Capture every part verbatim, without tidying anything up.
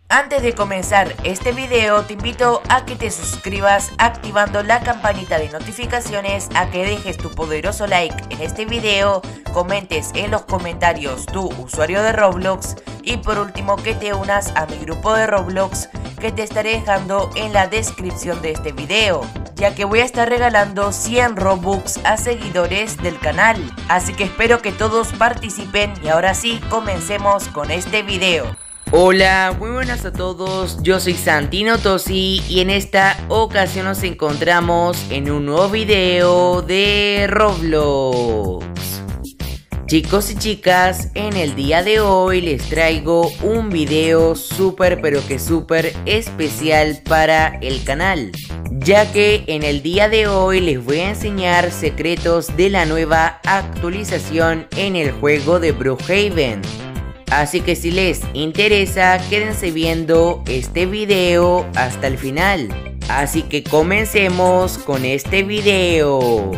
Antes de comenzar este video, te invito a que te suscribas activando la campanita de notificaciones, a que dejes tu poderoso like en este video, comentes en los comentarios tu usuario de Roblox y por último que te unas a mi grupo de Roblox que te estaré dejando en la descripción de este video, ya que voy a estar regalando cien Robux a seguidores del canal, así que espero que todos participen y ahora sí, comencemos con este video. Hola, muy buenas a todos, yo soy Santino Tosi y en esta ocasión nos encontramos en un nuevo video de Roblox. Chicos y chicas, en el día de hoy les traigo un video súper pero que súper especial para el canal, ya que en el día de hoy les voy a enseñar secretos de la nueva actualización en el juego de Brookhaven. Así que si les interesa, quédense viendo este video hasta el final. Así que comencemos con este video.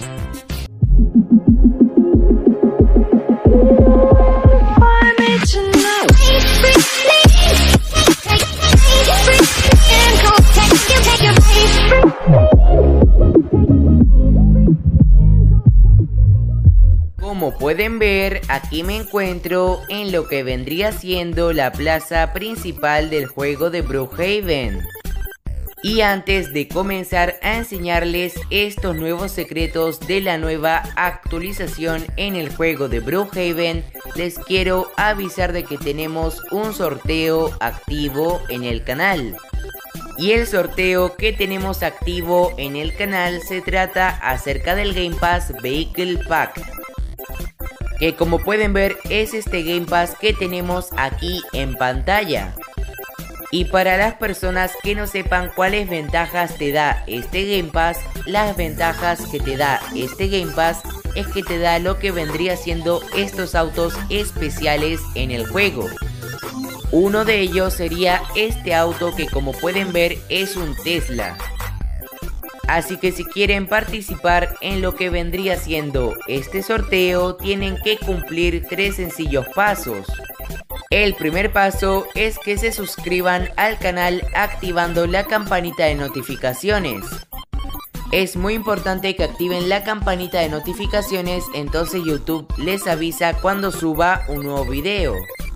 Como pueden ver, aquí me encuentro en lo que vendría siendo la plaza principal del juego de Brookhaven. Y antes de comenzar a enseñarles estos nuevos secretos de la nueva actualización en el juego de Brookhaven, les quiero avisar de que tenemos un sorteo activo en el canal. Y el sorteo que tenemos activo en el canal se trata acerca del Game Pass Vehicle Pack, que como pueden ver es este Game Pass que tenemos aquí en pantalla. Y para las personas que no sepan cuáles ventajas te da este Game Pass, las ventajas que te da este Game Pass es que te da lo que vendría siendo estos autos especiales en el juego. Uno de ellos sería este auto que como pueden ver es un Tesla. Así que si quieren participar en lo que vendría siendo este sorteo, tienen que cumplir tres sencillos pasos. El primer paso es que se suscriban al canal activando la campanita de notificaciones. Es muy importante que activen la campanita de notificaciones, entonces YouTube les avisa cuando suba un nuevo video.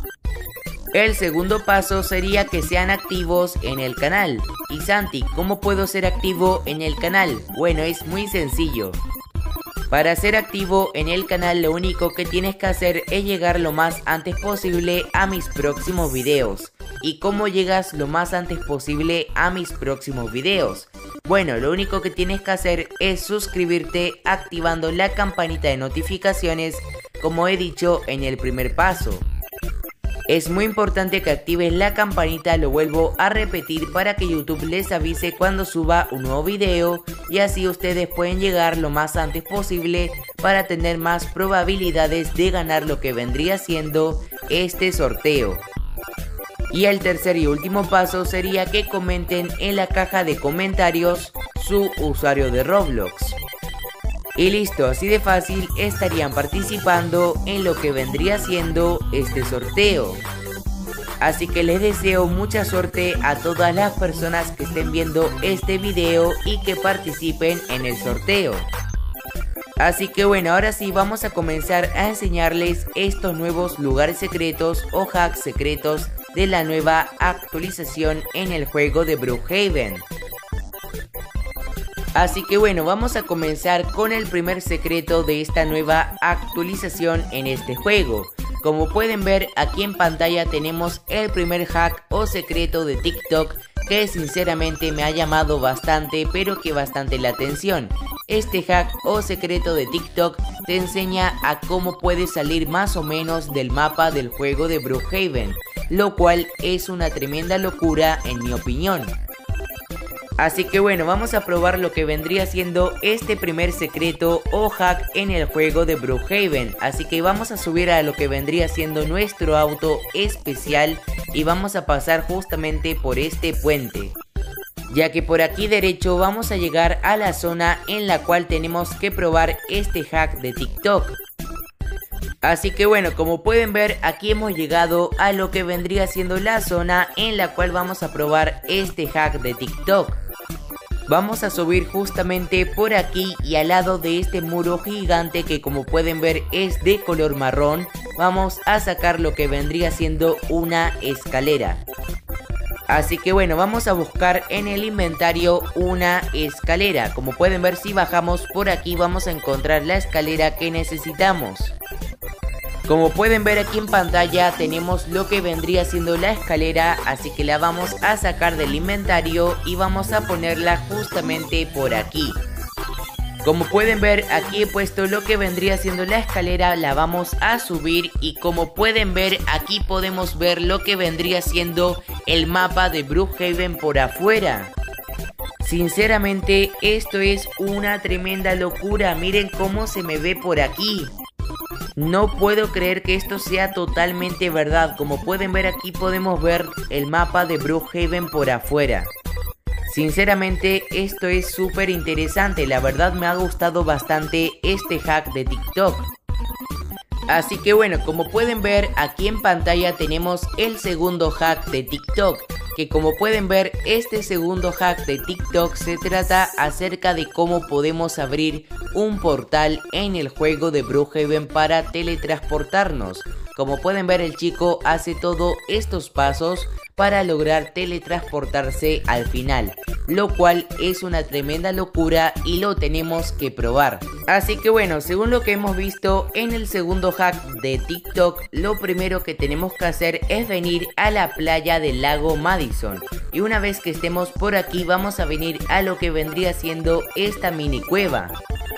El segundo paso sería que sean activos en el canal. Y Santi, ¿cómo puedo ser activo en el canal? Bueno, es muy sencillo. Para ser activo en el canal lo único que tienes que hacer es llegar lo más antes posible a mis próximos videos. ¿Y cómo llegas lo más antes posible a mis próximos videos? Bueno, lo único que tienes que hacer es suscribirte activando la campanita de notificaciones, como he dicho en el primer paso. Es muy importante que actives la campanita, lo vuelvo a repetir para que YouTube les avise cuando suba un nuevo video y así ustedes pueden llegar lo más antes posible para tener más probabilidades de ganar lo que vendría siendo este sorteo. Y el tercer y último paso sería que comenten en la caja de comentarios su usuario de Roblox. Y listo, así de fácil estarían participando en lo que vendría siendo este sorteo. Así que les deseo mucha suerte a todas las personas que estén viendo este video y que participen en el sorteo. Así que bueno, ahora sí vamos a comenzar a enseñarles estos nuevos lugares secretos o hacks secretos de la nueva actualización en el juego de Brookhaven. Así que bueno, vamos a comenzar con el primer secreto de esta nueva actualización en este juego. Como pueden ver aquí en pantalla tenemos el primer hack o secreto de TikTok que sinceramente me ha llamado bastante pero que bastante la atención. Este hack o secreto de TikTok te enseña a cómo puedes salir más o menos del mapa del juego de Brookhaven, lo cual es una tremenda locura en mi opinión. Así que bueno, vamos a probar lo que vendría siendo este primer secreto o hack en el juego de Brookhaven. Así que vamos a subir a lo que vendría siendo nuestro auto especial y vamos a pasar justamente por este puente. Ya que por aquí derecho vamos a llegar a la zona en la cual tenemos que probar este hack de TikTok. Así que bueno, como pueden ver, aquí hemos llegado a lo que vendría siendo la zona en la cual vamos a probar este hack de TikTok. Vamos a subir justamente por aquí y al lado de este muro gigante que como pueden ver es de color marrón, vamos a sacar lo que vendría siendo una escalera. Así que bueno, vamos a buscar en el inventario una escalera. Como pueden ver, si bajamos por aquí vamos a encontrar la escalera que necesitamos. Como pueden ver aquí en pantalla tenemos lo que vendría siendo la escalera, así que la vamos a sacar del inventario y vamos a ponerla justamente por aquí. Como pueden ver, aquí he puesto lo que vendría siendo la escalera, la vamos a subir y como pueden ver aquí podemos ver lo que vendría siendo el mapa de Brookhaven por afuera. Sinceramente esto es una tremenda locura, miren cómo se me ve por aquí. No puedo creer que esto sea totalmente verdad. Como pueden ver aquí podemos ver el mapa de Brookhaven por afuera. Sinceramente esto es súper interesante. La verdad me ha gustado bastante este hack de TikTok. Así que bueno, como pueden ver aquí en pantalla tenemos el segundo hack de TikTok. Que como pueden ver, este segundo hack de TikTok se trata acerca de cómo podemos abrir un portal en el juego de Brookhaven para teletransportarnos. Como pueden ver, el chico hace todos estos pasos para lograr teletransportarse al final, lo cual es una tremenda locura y lo tenemos que probar. Así que bueno, según lo que hemos visto en el segundo hack de TikTok, lo primero que tenemos que hacer es venir a la playa del lago Madison. Y una vez que estemos por aquí vamos a venir a lo que vendría siendo esta mini cueva.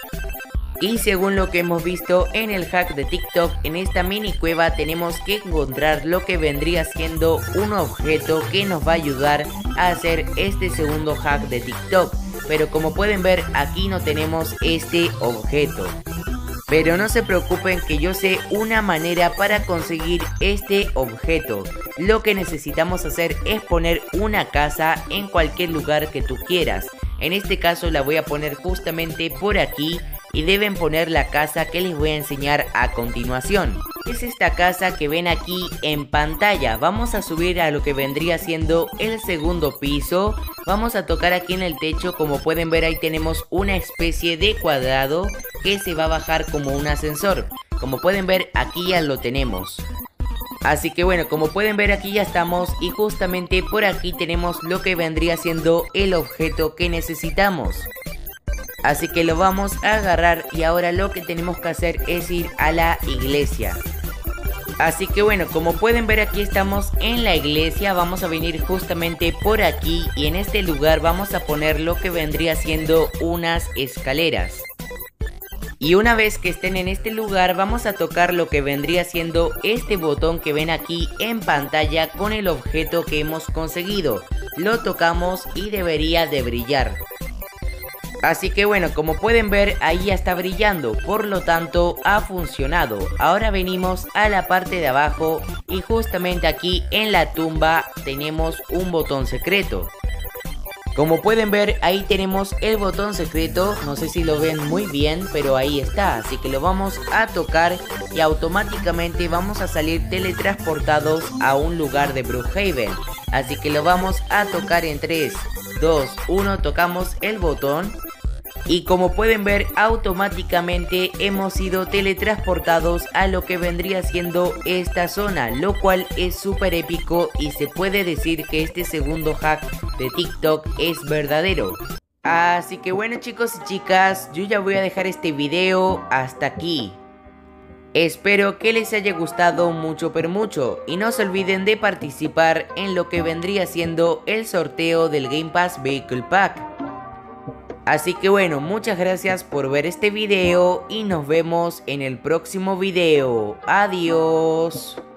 Y según lo que hemos visto en el hack de TikTok, en esta mini cueva tenemos que encontrar lo que vendría siendo un objeto que nos va a ayudar a hacer este segundo hack de TikTok. Pero como pueden ver, aquí no tenemos este objeto. Pero no se preocupen que yo sé una manera para conseguir este objeto. Lo que necesitamos hacer es poner una casa en cualquier lugar que tú quieras. En este caso la voy a poner justamente por aquí. Y deben poner la casa que les voy a enseñar a continuación. Es esta casa que ven aquí en pantalla. Vamos a subir a lo que vendría siendo el segundo piso. Vamos a tocar aquí en el techo. Como pueden ver, ahí tenemos una especie de cuadrado que se va a bajar como un ascensor. Como pueden ver, aquí ya lo tenemos. Así que bueno, como pueden ver, aquí ya estamos y justamente por aquí tenemos lo que vendría siendo el objeto que necesitamos. Así que lo vamos a agarrar y ahora lo que tenemos que hacer es ir a la iglesia. Así que bueno, como pueden ver, aquí estamos en la iglesia. Vamos a venir justamente por aquí y en este lugar vamos a poner lo que vendría siendo unas escaleras. Y una vez que estén en este lugar vamos a tocar lo que vendría siendo este botón que ven aquí en pantalla con el objeto que hemos conseguido. Lo tocamos y debería de brillar. Así que bueno, como pueden ver, ahí ya está brillando, por lo tanto ha funcionado. Ahora venimos a la parte de abajo y justamente aquí en la tumba tenemos un botón secreto. Como pueden ver, ahí tenemos el botón secreto, no sé si lo ven muy bien, pero ahí está. Así que lo vamos a tocar y automáticamente vamos a salir teletransportados a un lugar de Brookhaven. Así que lo vamos a tocar en tres, dos, uno, tocamos el botón. Y como pueden ver, automáticamente hemos sido teletransportados a lo que vendría siendo esta zona, lo cual es súper épico y se puede decir que este segundo hack de TikTok es verdadero. Así que bueno, chicos y chicas, yo ya voy a dejar este video hasta aquí. Espero que les haya gustado mucho pero mucho y no se olviden de participar en lo que vendría siendo el sorteo del Game Pass Vehicle Pack. Así que bueno, muchas gracias por ver este video y nos vemos en el próximo video. Adiós.